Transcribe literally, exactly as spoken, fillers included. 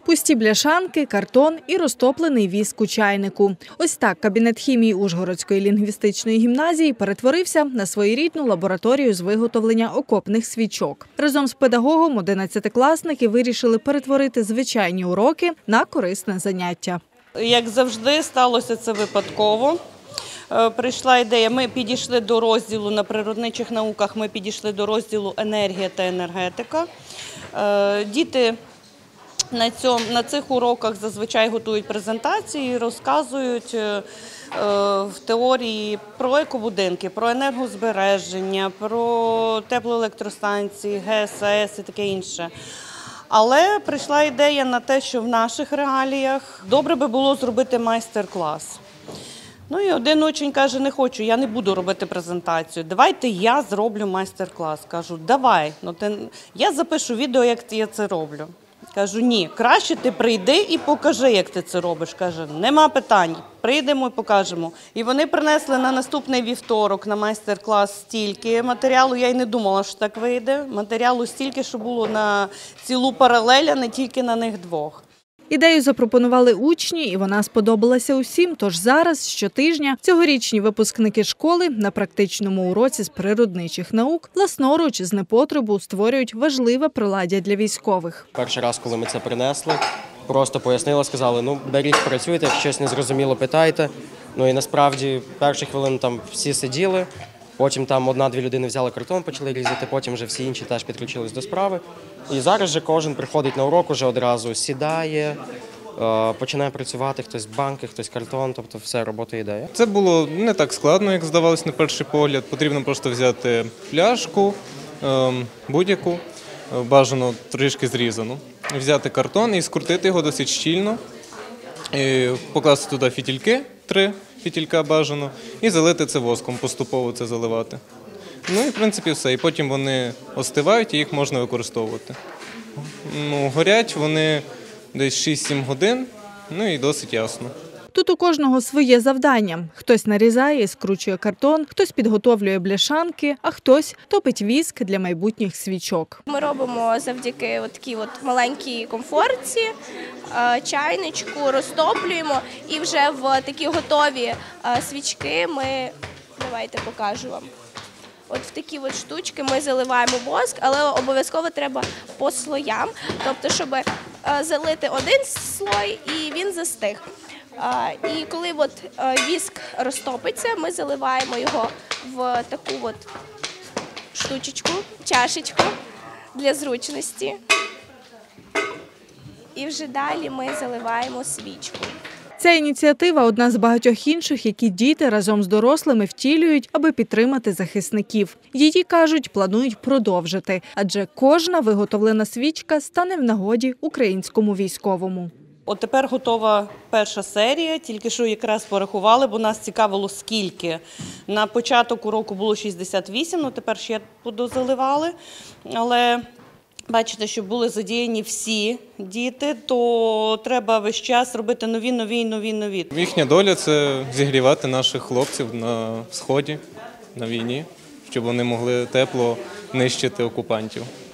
Пусті бляшанки, картон і розтоплений віск у чайнику. Ось так кабінет хімії Ужгородської лінгвістичної гімназії перетворився на своєрідну лабораторію з виготовлення окопних свічок. Разом з педагогом одинадцятикласники вирішили перетворити звичайні уроки на корисне заняття. Як завжди, сталося це випадково. Прийшла ідея, ми підійшли до розділу на природничих науках, ми підійшли до розділу енергія та енергетика. Діти на, цьому, на цих уроках зазвичай готують презентації, розказують в теорії про екобудинки, про енергозбереження, про теплоелектростанції, ГЕС, АЕС і таке інше. Але прийшла ідея на те, що в наших реаліях добре би було зробити майстер-клас. Ну і один учень каже, не хочу, я не буду робити презентацію, давайте я зроблю майстер-клас. Кажу, давай, ну ти... я запишу відео, як я це роблю. Кажу, ні, краще ти прийди і покажи, як ти це робиш. Каже, нема питань, прийдемо і покажемо. І вони принесли на наступний вівторок на майстер-клас стільки матеріалу, я й не думала, що так вийде. Матеріалу стільки, що було на цілу паралель, а не тільки на них двох. Ідею запропонували учні, і вона сподобалася усім. Тож зараз, щотижня, цьогорічні випускники школи на практичному уроці з природничих наук власноруч з непотребу створюють важливе приладдя для військових. Перший раз, коли ми це принесли, просто пояснили, сказали, ну беріть, працюйте, якщо щось незрозуміло, питайте. Ну і насправді перші хвилини там всі сиділи, потім там одна-дві людини взяли картон, почали різати, потім вже всі інші теж підключились до справи. І зараз же кожен приходить на урок, уже одразу сідає, починає працювати, хтось банки, хтось картон, тобто все, робота йде. Це було не так складно, як здавалось на перший погляд. Потрібно просто взяти пляшку, будь-яку, бажано трішки зрізану, взяти картон і скрутити його досить щільно, і покласти туди фітільки, три фітілька бажано, і залити це воском, поступово це заливати. Ну і в принципі все. І потім вони остивають і їх можна використовувати. Ну, горять вони десь шість-сім годин, ну і досить ясно. Тут у кожного своє завдання. Хтось нарізає і скручує картон, хтось підготовлює бляшанки, а хтось топить віск для майбутніх свічок. Ми робимо завдяки такій от маленькій комфорці, чайничку, розтоплюємо і вже в такі готові свічки ми, давайте покажу вам. От в такі от штучки ми заливаємо воск, але обов'язково треба по слоям, тобто, щоб залити один слой і він застиг. І коли от віск розтопиться, ми заливаємо його в таку от штучечку, чашечку для зручності. І вже далі ми заливаємо свічку. Ця ініціатива – одна з багатьох інших, які діти разом з дорослими втілюють, аби підтримати захисників. Її, кажуть, планують продовжити, адже кожна виготовлена свічка стане в нагоді українському військовому. От тепер готова перша серія, тільки що якраз порахували, бо нас цікавило скільки. На початок уроку було шістдесят вісім, ну тепер ще подозаливали, але бачите, щоб були задіяні всі діти, то треба весь час робити нові, нові, нові, нові. Їхня доля – це зігрівати наших хлопців на сході, на війні, щоб вони могли тепло нищити окупантів.